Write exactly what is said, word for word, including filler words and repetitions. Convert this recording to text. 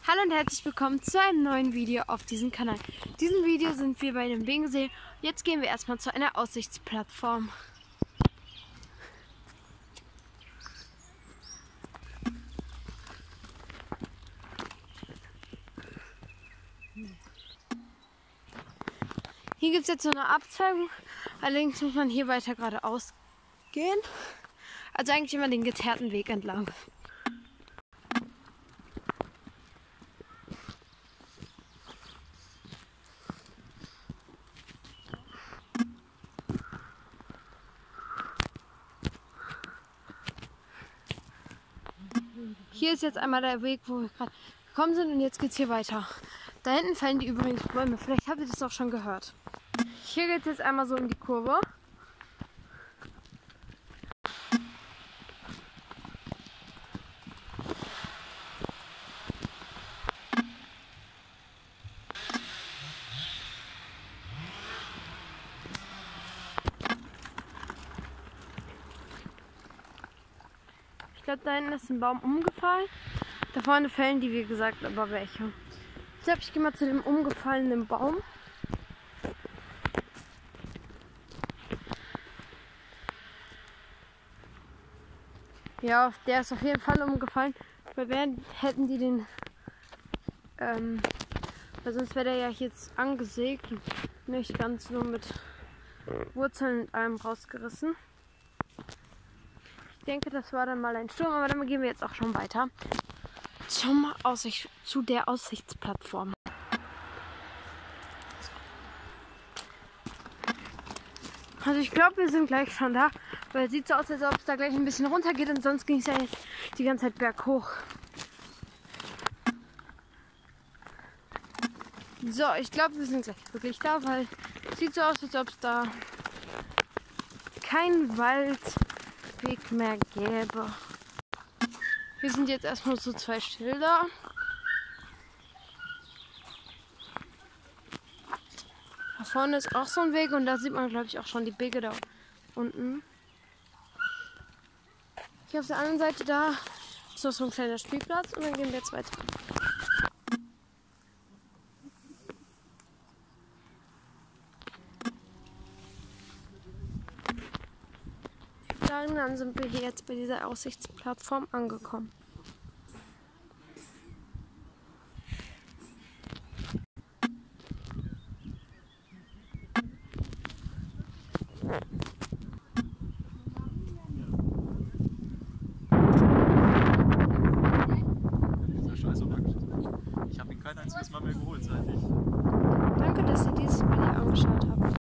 Hallo und herzlich willkommen zu einem neuen Video auf diesem Kanal. In diesem Video sind wir bei dem Bingensee. Jetzt gehen wir erstmal zu einer Aussichtsplattform. Hier gibt es jetzt so eine Abzweigung, allerdings muss man hier weiter geradeaus gehen. Also eigentlich immer den geteerten Weg entlang. Hier ist jetzt einmal der Weg, wo wir gerade gekommen sind, und jetzt geht es hier weiter. Da hinten fallen die übrigens Bäume. Vielleicht habt ihr das auch schon gehört. Hier geht es jetzt einmal so um die Kurve. Ich glaube, da hinten ist ein Baum umgefallen. Da vorne fällen die, wie gesagt, aber welche. Ich glaube, ich gehe mal zu dem umgefallenen Baum. Ja, der ist auf jeden Fall umgefallen. Weil während hätten die den, ähm, weil sonst wäre der ja jetzt angesägt und nicht ganz nur mit Wurzeln und allem rausgerissen. Ich denke, das war dann mal ein Sturm, aber dann gehen wir jetzt auch schon weiter zum Aussicht, zu der Aussichtsplattform. Also ich glaube, wir sind gleich schon da, weil es sieht so aus, als ob es da gleich ein bisschen runter geht, und sonst ging es ja jetzt die ganze Zeit berghoch. So, ich glaube, wir sind gleich wirklich da, weil es sieht so aus, als ob es da kein Waldweg mehr gäbe. Hier sind jetzt erstmal so zwei Schilder. Da vorne ist auch so ein Weg, und da sieht man, glaube ich, auch schon die Wege da unten. Hier auf der anderen Seite, da ist noch so ein kleiner Spielplatz, und dann gehen wir jetzt weiter. Dann sind wir hier jetzt bei dieser Aussichtsplattform angekommen. Ich habe ihn kein einziges Mal mehr geholt, seit ich. Danke, dass ihr dieses Video angeschaut habt.